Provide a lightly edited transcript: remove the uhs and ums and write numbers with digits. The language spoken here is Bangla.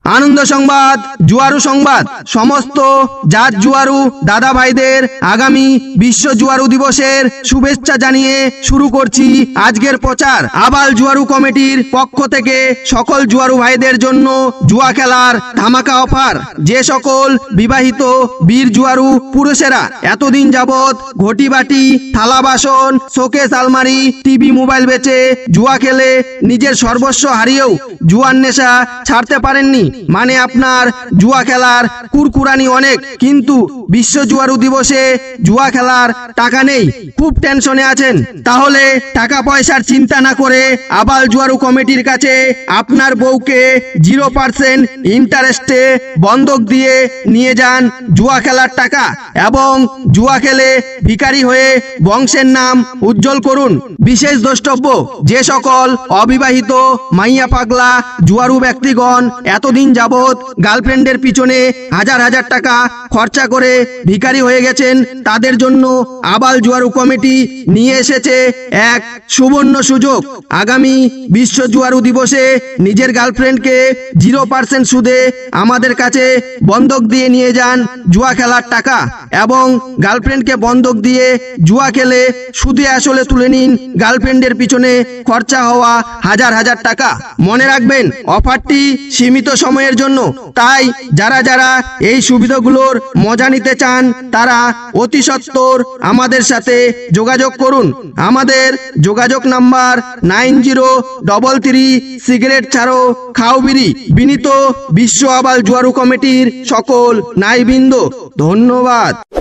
আনন্দ সংবাদ, জুয়ারু সংবাদ। সমস্ত জাত জুয়ারু দাদা ভাইদের আগামী বিশ্ব জুয়ারু দিবসের শুভেচ্ছা জানিয়ে শুরু করছি আজকের প্রচার। আবাল জুয়ারু কমিটির পক্ষ থেকে সকল জুয়ারু ভাইদের জন্য জুয়া খেলার ধামাকা অফার। যে সকল বিবাহিত বীর জুয়ারু পুরুষেরা এতদিন যাবৎ ঘটি বাটি, থালা বাসন, শোকেস আলমারি, টিভি মোবাইল বেচে জুয়া খেলে নিজের সর্বস্ব হারিয়েও জুয়ার নেশা ছাড়তে পারেননি, মানে আপনার জুয়া খেলার কুরকুরানি অনেক, কিন্তু বিশ্ব জুয়ারু দিবসে জুয়া খেলার টাকা নেই, খুব টেনশনে আছেন, তাহলে টাকা পয়সার চিন্তা না করে আবাল জুয়ারু কমিটির কাছে আপনার বউকে 0% ইন্টারেস্টে বন্ধক দিয়ে নিয়ে যান জুয়া খেলার টাকা এবং জুয়া খেলে ভিখারি হয়ে বংশের নাম উজ্জ্বল করুন। বিশেষ দ্রষ্টব্য, যে সকল অবিবাহিত মাইয়া পাগলা জুয়ারু ব্যক্তিগণ এতদিন যাবৎ গার্লফ্রেন্ডের পিছনে হাজার হাজার টাকা খরচা করে ভিখারি হয়ে গেছেন, তাদের জন্য আবাল জুয়ারু কমিটি নিয়ে এসেছে এক সুবর্ণ সুযোগ। আগামী বিশ্ব জুয়ারু দিবসে নিজের গার্লফ্রেন্ডকে 0% সুদে আমাদের কাছে বন্ধক দিয়ে নিয়ে যান জুয়া খেলার টাকা এবং গার্লফ্রেন্ডকে বন্ধক দিয়ে জুয়া খেলে সুদে আসলে তুলে নিন গার্লফ্রেন্ডের পিছনে খরচা হওয়া হাজার হাজার টাকা। মনে রাখবেন, অফারটি সীমিত সময়ের জন্য, তাই যারা যারা এই সুবিধাগুলোর মজা নিতে চান তারা অতি সত্বর আমাদের সাথে যোগাযোগ করুন। আমাদের যোগাযোগ নাম্বার 9033 সিগারেট ছাড়ো খাও বিড়ি। বিনীত বিশ্ব আবাল জুয়ারু কমিটির সকল নাইবৃন্দ, ধন্যবাদ।